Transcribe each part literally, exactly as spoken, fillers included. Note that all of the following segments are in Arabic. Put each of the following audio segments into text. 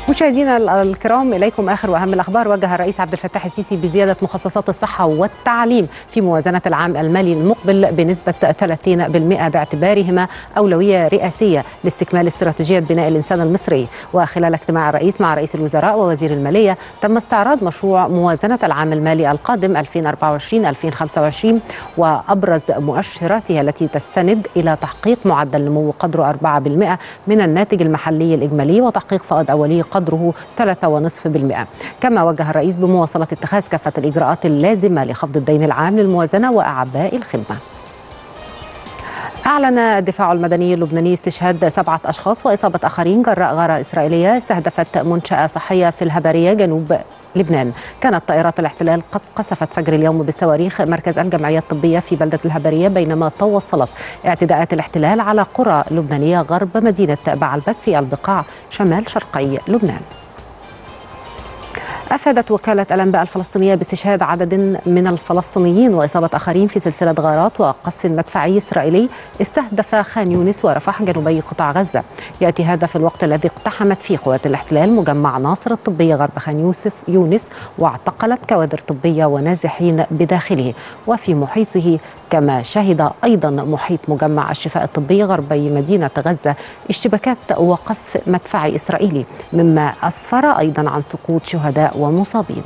مشاهدينا الكرام، إليكم آخر وأهم الأخبار. وجه الرئيس عبد الفتاح السيسي بزيادة مخصصات الصحة والتعليم في موازنة العام المالي المقبل بنسبة ثلاثين بالمئة باعتبارهما أولوية رئاسية لاستكمال استراتيجية بناء الإنسان المصري. وخلال اجتماع الرئيس مع رئيس الوزراء ووزير المالية تم استعراض مشروع موازنة العام المالي القادم ألفين وأربعة وعشرين ألفين وخمسة وعشرين وأبرز مؤشراتها التي تستند إلى تحقيق معدل نمو قدره أربعة بالمئة من الناتج المحلي الإجمالي وتحقيق فائض أولي قدره ثلاثة فاصلة خمسة بالمئة. كما وجه الرئيس بمواصلة اتخاذ كافة الإجراءات اللازمة لخفض الدين العام للموازنة وأعباء الخدمة. أعلن الدفاع المدني اللبناني استشهاد سبعة أشخاص وإصابة آخرين جراء غارة إسرائيلية استهدفت منشأة صحية في الهبارية جنوب لبنان. كانت طائرات الاحتلال قد قصفت فجر اليوم بالصواريخ مركز الجمعية الطبية في بلدة الهبارية، بينما تواصلت اعتداءات الاحتلال على قرى لبنانية غرب مدينة بعلبك في البقاع شمال شرقي لبنان. أفادت وكالة الأنباء الفلسطينية باستشهاد عدد من الفلسطينيين وإصابة آخرين في سلسلة غارات وقصف مدفعي إسرائيلي استهدف خان يونس ورفح جنوبي قطاع غزة. يأتي هذا في الوقت الذي اقتحمت فيه قوات الاحتلال مجمع ناصر الطبي غرب خان يوسف يونس واعتقلت كوادر طبية ونازحين بداخله وفي محيطه. كما شهد أيضا محيط مجمع الشفاء الطبي غربي مدينة غزة اشتباكات وقصف مدفعي إسرائيلي، مما أسفر أيضا عن سقوط شهداء ومصابين.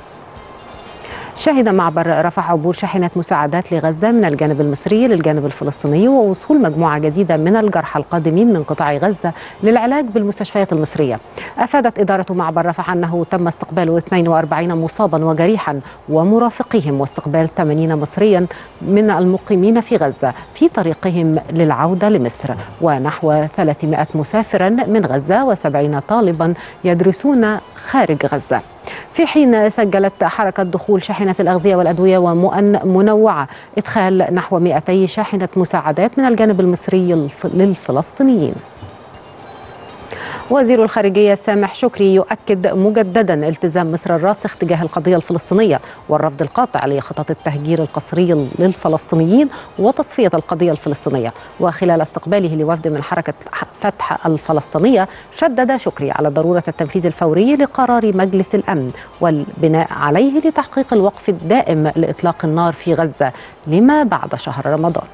شهد معبر رفح عبور شاحنات مساعدات لغزة من الجانب المصري للجانب الفلسطيني ووصول مجموعة جديدة من الجرحى القادمين من قطاع غزة للعلاج بالمستشفيات المصرية. أفادت إدارة معبر رفح أنه تم استقبال اثنين وأربعين مصابا وجريحا ومرافقيهم واستقبال ثمانين مصريا من المقيمين في غزة في طريقهم للعودة لمصر، ونحو ثلاثمائة مسافرا من غزة وسبعين طالبا يدرسون خارج غزة. في حين سجلت حركة دخول شاحنة الأغذية والأدوية ومؤن منوعة إدخال نحو مئتي شاحنة مساعدات من الجانب المصري للفلسطينيين. وزير الخارجية سامح شكري يؤكد مجددا التزام مصر الراسخ تجاه القضية الفلسطينية والرفض القاطع لخطط التهجير القسري للفلسطينيين وتصفية القضية الفلسطينية. وخلال استقباله لوفد من حركة فتح الفلسطينية شدد شكري على ضرورة التنفيذ الفوري لقرار مجلس الأمن والبناء عليه لتحقيق الوقف الدائم لإطلاق النار في غزة لما بعد شهر رمضان.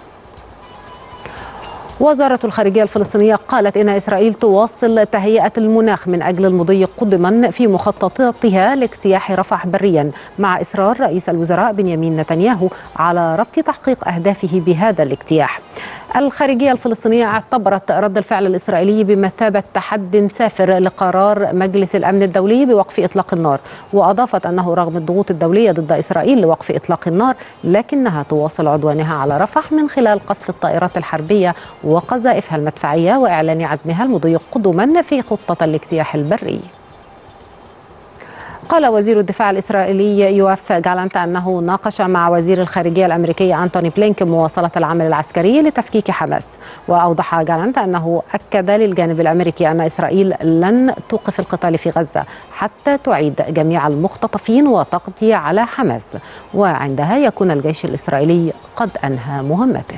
وزارة الخارجية الفلسطينية قالت إن إسرائيل تواصل تهيئة المناخ من أجل المضي قدما في مخططاتها لاجتياح رفح بريا، مع إصرار رئيس الوزراء بنيامين نتنياهو على ربط تحقيق أهدافه بهذا الاجتياح. الخارجية الفلسطينية اعتبرت رد الفعل الإسرائيلي بمثابة تحد سافر لقرار مجلس الأمن الدولي بوقف إطلاق النار، وأضافت أنه رغم الضغوط الدولية ضد إسرائيل لوقف إطلاق النار لكنها تواصل عدوانها على رفح من خلال قصف الطائرات الحربية وقذائفها المدفعية وإعلان عزمها المضي قدما في خطة الاجتياح البري. قال وزير الدفاع الإسرائيلي يوآف جالانت أنه ناقش مع وزير الخارجية الأمريكي أنتوني بلينكن مواصلة العمل العسكري لتفكيك حماس. وأوضح جالانت أنه أكد للجانب الأمريكي أن إسرائيل لن توقف القتال في غزة حتى تعيد جميع المختطفين وتقضي على حماس، وعندها يكون الجيش الإسرائيلي قد أنهى مهمته.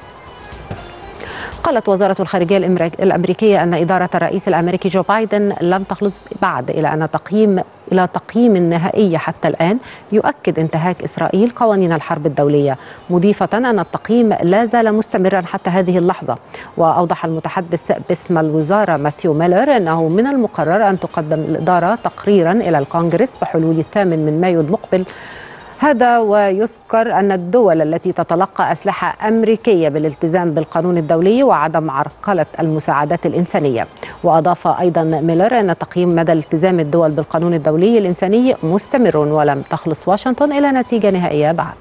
قالت وزارة الخارجية الأمريكية أن إدارة الرئيس الأمريكي جو بايدن لم تخلص بعد إلى أن تقييم إلى تقييم نهائي حتى الآن يؤكد انتهاك إسرائيل قوانين الحرب الدولية، مضيفة أن التقييم لا زال مستمرا حتى هذه اللحظة. وأوضح المتحدث باسم الوزارة ماثيو ميلر أنه من المقرر أن تقدم الإدارة تقريرا إلى الكونغرس بحلول الثامن من مايو المقبل هذا. ويذكر أن الدول التي تتلقى أسلحة أمريكية بالالتزام بالقانون الدولي وعدم عرقلة المساعدات الإنسانية. وأضاف أيضا ميلر أن تقييم مدى التزام الدول بالقانون الدولي الإنساني مستمر ولم تخلص واشنطن إلى نتيجة نهائية بعد.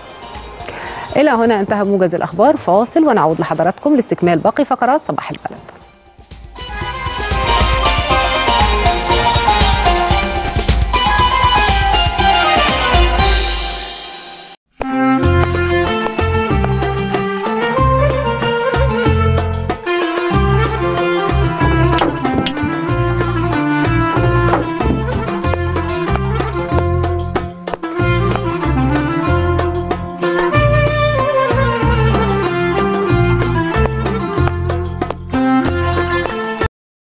إلى هنا انتهى موجز الأخبار، فاصل ونعود لحضراتكم لاستكمال باقي فقرات صباح البلد.